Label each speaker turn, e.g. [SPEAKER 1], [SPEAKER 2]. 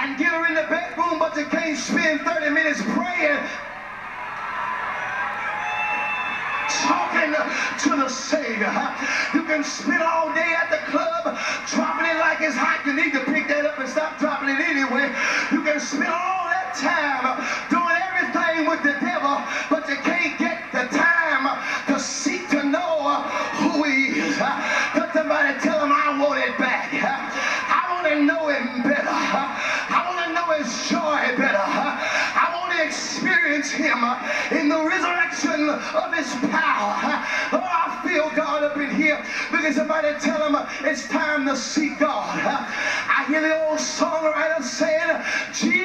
[SPEAKER 1] and get her in the bedroom, but you can't spend 30 minutes praying, talking to the Savior. You can spend all day at the club dropping it like it's hot. You need to pick that up and stop dropping it anyway. You can spend all that time doing everything with the devil, but you can't get the time to seek to know who he is. Let somebody tell him, I want it back. I want to know him better. I want to know his joy better. I want to experience him in the resurrection of his power. Oh, I feel God up in here. Look at somebody, tell him it's time to seek God. I hear the old songwriter saying, Jesus